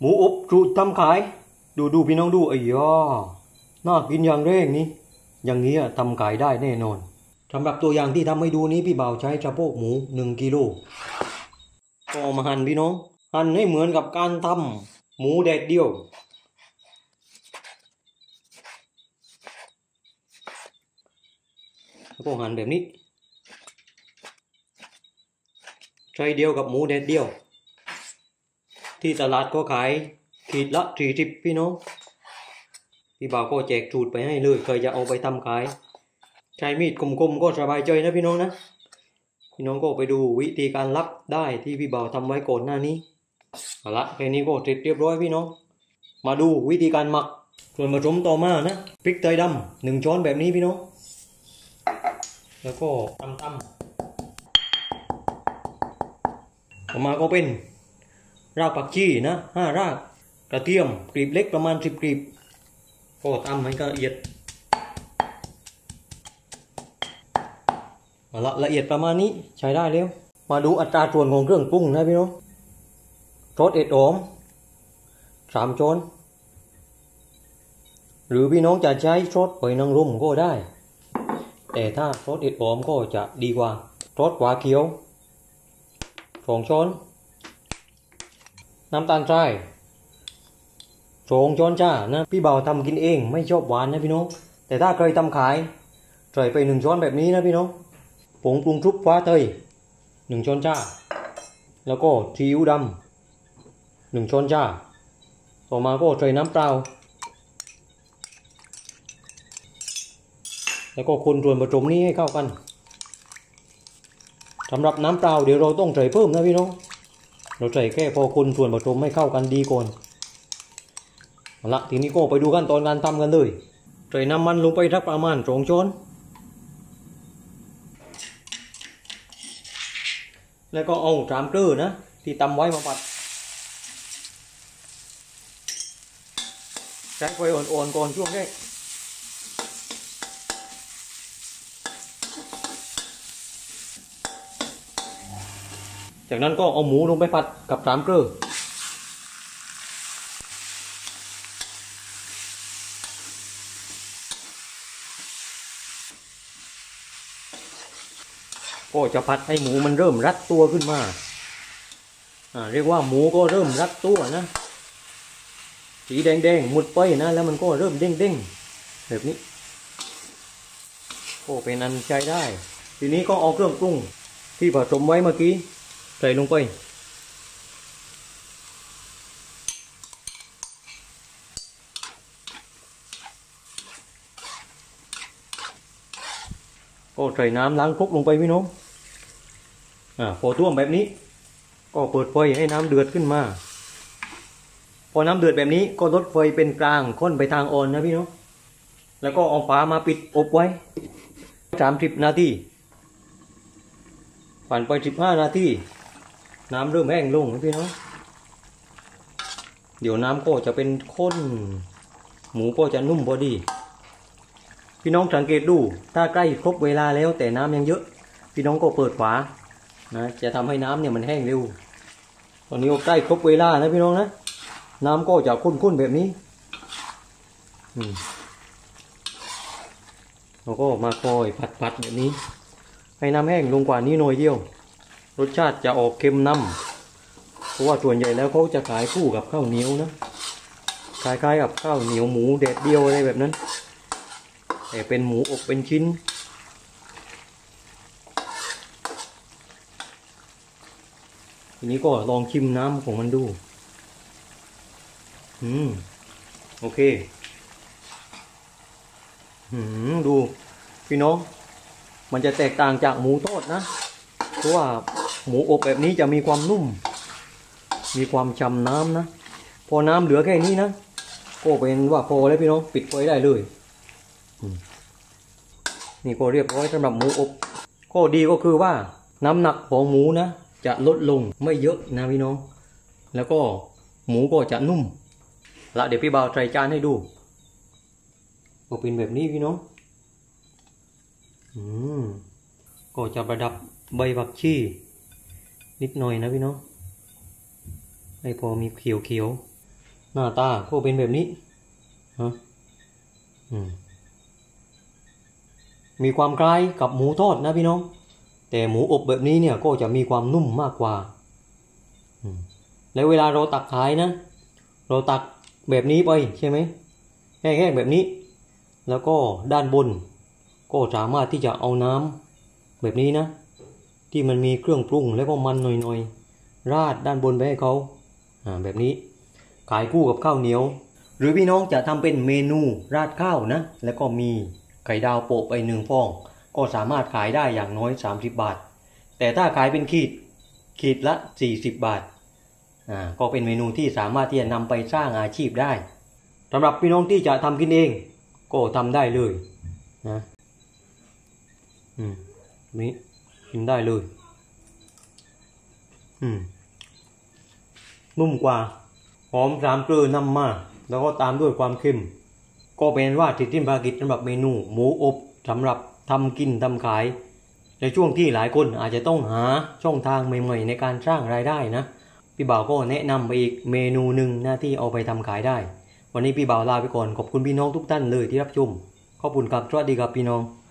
หมูอบจูดทำขายดูพี่น้องดูไอ้ยอน่ากินอย่างแรงนี่อย่างนี้ทำขายได้แน่นอนสำหรับตัวอย่างที่ทำให้ดูนี้พี่บ่าวใช้สะโพกหมู1 กิโลก็มาหั่นพี่น้องหั่นให้เหมือนกับการทำหมูแดดเดียวแล้วก็หั่นแบบนี้ใช้เดียวกับหมูแดดเดียวที่ตลาดก็ขายขีดละ40พี่น้องพี่บ่าวก็แจกสูตรไปให้เลยเคยจะเอาไปทำขายใช้มีดคมๆก็สบายใจนะพี่น้องนะพี่น้องก็ไปดูวิธีการลักได้ที่พี่บ่าวทำไว้ก่อนหน้านี้เอาละแค่นี้ก็เสร็จเรียบร้อยพี่น้องมาดูวิธีการหมักส่วนผสมต่อมานะพริกไทยดำ1 ช้อนแบบนี้พี่น้องแล้วก็ตำต่อมาก็เป็นรากผักชีนะ5 รากกระเทียมกลีบเล็กประมาณ10 กลีบก็ตำให้ละเอียดละเอียดประมาณนี้ใช้ได้แล้วมาดูอัตราส่วนของเครื่องปรุงนะพี่น้องซอสเห็ดหอม3 ช้อนหรือพี่น้องจะใช้ซอสหอยนางรมก็ได้แต่ถ้าซอสเห็ดหอมก็จะดีกว่าซอสหวานเขียว2 ช้อนน้ำตาลทราย2 ช้อนชานะพี่บ่าวทำกินเองไม่ชอบหวานนะพี่น้องแต่ถ้าเคยทำขายใส่ไป1 ช้อนแบบนี้นะพี่น้องผงปรุงทุบฟ้าเตย1 ช้อนชาแล้วก็ซีอิ๊วดำ1 ช้อนชาต่อมาก็ใส่น้ำเปล่าแล้วก็คนส่วนผสมนี้ให้เข้ากันสำหรับน้ำเปล่าเดี๋ยวเราต้องใส่เพิ่มนะพี่น้องเราใส่แค่พอคนส่วนผสมให้เข้ากันดีก่อนเอาละทีนี้ก็ไปดูขั้นตอนการทำกันเลยใส่น้ำมันลงไปสักประมาณ2 ช้อนแล้วก็เอา3 เกลือนะที่ตำไว้มาผัดใช้ไฟอ่อนๆก่อนช่วงแรกจากนั้นก็เอาหมูลงไปผัดกับ3 เกลือก็จะผัดให้หมูมันเริ่มรัดตัวขึ้นมาเรียกว่าหมูก็เริ่มรัดตัวนะสีแดงๆหมดไปนะแล้วมันก็เริ่มเด้งๆแบบนี้ก็เป็นอันใช้ได้ทีนี้ก็เอาเครื่องปรุงที่ผสมไว้เมื่อกี้ใส่ลงไปก็ใส่น้ำล้างครกลงไปพี่น้องพอท่วมแบบนี้ก็เปิดไฟให้น้ำเดือดขึ้นมาพอน้ำเดือดแบบนี้ก็ลดไฟเป็นกลางค่อนไปทางอ่อนนะพี่น้องแล้วก็เอาฝามาปิดอบไว้30 นาทีผ่านไป15 นาทีน้ำเริ่มแห้งลงนะพี่น้องเดี๋ยวน้ำก็จะเป็นข้นหมูก็จะนุ่มพอดีพี่น้องสังเกตดูถ้าใกล้ครบเวลาแล้วแต่น้ำยังเยอะพี่น้องก็เปิดฝานะจะทำให้น้ำเนี่ยมันแห้งเร็วตอนนี้ก็ใกล้ครบเวลานะพี่น้องนะน้ำก็จะข้นๆแบบนี้เราก็มาคอยผัดแบบนี้ให้น้ำแห้งลงกว่านี้หน่อยเดียวรสชาติจะออกเค็มน้ำเพราะว่าส่วนใหญ่แล้วเขาจะขายคู่กับข้าวเหนียวนะคล้ายๆกับข้าวเหนียวหมูแดดเดียวอะไรแบบนั้นแต่เป็นหมูอบเป็นชิ้นทีนี้ก็ลองชิมน้ำของมันดูโอเคดูพี่น้องมันจะแตกต่างจากหมูทอดนะเพราะว่าหมูอบแบบนี้จะมีความนุ่มมีความฉ่ำน้ำนะพอน้ำเหลือแค่นี้นะก็เป็นว่าพอแล้วพี่น้องปิดไฟได้เลยนี่ก็เรียบร้อยสำหรับหมูอบข้อดีก็คือว่าน้ำหนักของหมูนะจะลดลงไม่เยอะนะพี่น้องแล้วก็หมูก็จะนุ่มละเดี๋ยวพี่บ่าวใส่จานให้ดูก็เป็นแบบนี้พี่น้องก็จะประดับใบผักชีนิดหน่อยนะพี่น้องให้พอมีเขียวหน้าตาก็เป็นแบบนี้ฮะมีความคล้ายกับหมูทอดนะพี่น้องแต่หมูอบแบบนี้เนี่ยก็จะมีความนุ่มมากกว่าแล้วเวลาเราตักขายนะเราตักแบบนี้ไปใช่ไหมแห้งๆแบบนี้แล้วก็ด้านบนก็สามารถที่จะเอาน้ำแบบนี้นะที่มันมีเครื่องปรุงแล้วก็มันหน่อยๆราดด้านบนไปให้เขาแบบนี้ขายคู่กับข้าวเหนียวหรือพี่น้องจะทำเป็นเมนูราดข้าวนะแล้วก็มีไข่ดาวโปะไป1 ฟองก็สามารถขายได้อย่างน้อย30 บาทแต่ถ้าขายเป็นขีดละ40 บาทก็เป็นเมนูที่สามารถที่จะนำไปสร้างอาชีพได้สำหรับพี่น้องที่จะทำกินเองก็ทำได้เลยนะนี่กินได้เลยนุ่มกว่าหอม3 เกลือนำมาแล้วก็ตามด้วยความเค็มก็เป็นว่าทิศภารกิจสำหรับเมนูหมูอบสำหรับทำกินทำขายในช่วงที่หลายคนอาจจะต้องหาช่องทางใหม่ๆในการสร้างรายได้นะพี่บ่าวก็แนะนำไปอีกเมนูหนึ่งนะที่เอาไปทำขายได้วันนี้พี่บ่าวลาไปก่อนขอบคุณพี่น้องทุกท่านเลยที่รับชมขอบคุณครับสวัสดีครับพี่น้อง